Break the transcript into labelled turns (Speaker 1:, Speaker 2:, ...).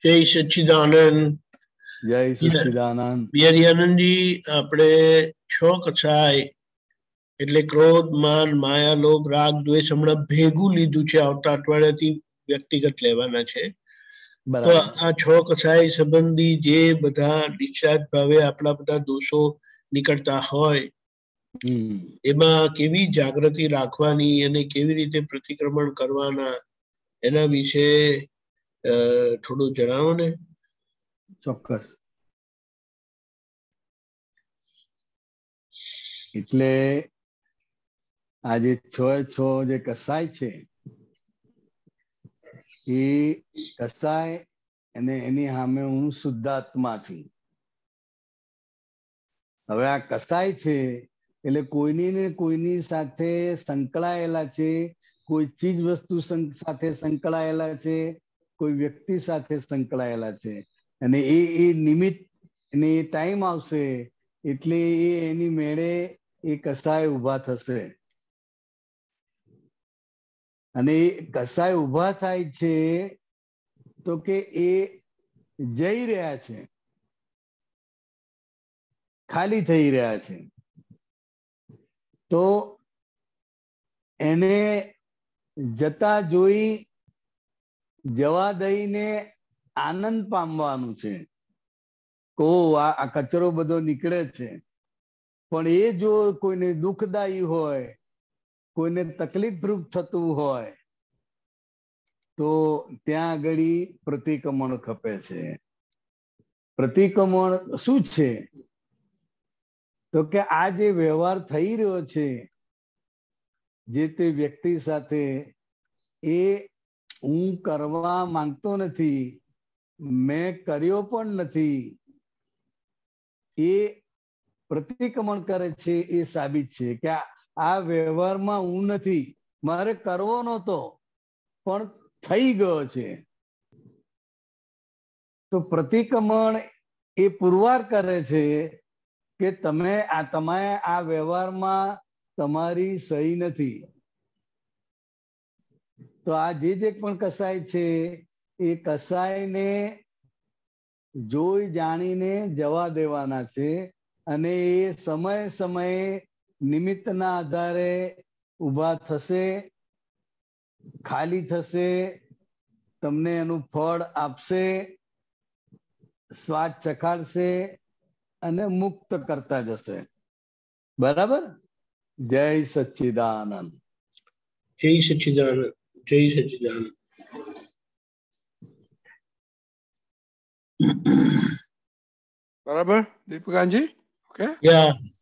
Speaker 1: જય સચ્ચિદાનંદ.
Speaker 2: જય સચ્ચિદાનંદ.
Speaker 1: બિહારીઆનંદજી, આપણે 6 કસાય એટલે ક્રોધ, માન, માયા, લોભ, રાગ, દ્વેષ હમણાં ભેગું લીધું છે. આવતા અઠવાડિયાથી વ્યક્તિગત લેવાના છે. તો આ 6 કસાય સંબંધી જે બધા ડિસ્ચાર્જ ભાવે આપણા બધા દોષો નીકળતા હોય, એમાં કેવી જાગૃતિ રાખવાની અને કેવી રીતે પ્રતિક્રમણ કરવાના, એના વિશે થોડું જણાવો ને.
Speaker 2: ચોક્કસ. એટલે આજે 6 જે કસાય છે એ કસાય અને એની સામે હું શુદ્ધાત્મા છું. હવે આ કસાય છે એટલે કોઈની ને કોઈની સાથે સંકળાયેલા છે, કોઈ ચીજ વસ્તુ સાથે સંકળાયેલા છે, કોઈ વ્યક્તિ સાથે સંકળાયેલા છે. અને એ નિમિત્ત અને એ ટાઈમ આવશે એટલે એની મેળે એ કસાય ઉભા થશે. અને એ કસાય ઉભા થાય છે તો કે એ જઈ રહ્યા છે, ખાલી થઈ રહ્યા છે. તો એને જતા જોઈ જવા દઈને આનંદ પામવાનું છે. આ કચરો બધો નીકળે છે, પણ એ જો કોઈને દુઃખદાયી હોય, કોઈને તકલીફરૂપ થતું હોય તો ત્યાં આગળ પ્રતિક્રમણ ખપે છે. પ્રતિક્રમણ શું છે? તો કે આ જે વ્યવહાર થઈ રહ્યો છે જે તે વ્યક્તિ સાથે, એ હું કરવા માંગતો નથી, મેં કર્યો પણ નથી, એ પ્રતિક્રમણ કરે છે. એ સાબિત છે કે આ વ્યવહારમાં હું નથી, મારે કરવો નહોતો પણ થઈ ગયો છે. તો પ્રતિક્રમણ એ પુરવાર કરે છે કે તમે આ વ્યવહારમાં તમારી સહી નથી. તો આ જે પણ કસાય છે એ કસાયને જોઈ જાણીને જવા દેવાના છે. અને એ સમયે નિમિત્તના આધારે ઉભા થશે, ખાલી થશે, તમને એનું ફળ આપશે, સ્વાદ ચખાડશે અને મુક્ત કરતા જશે. બરાબર? જય સચ્ચિદાનંદ.
Speaker 1: જય સચ્ચિદાનંદ. જય સચ્ચિદાનંદ.
Speaker 3: બરાબર દીપકાનજી? ઓકે.
Speaker 1: Yeah.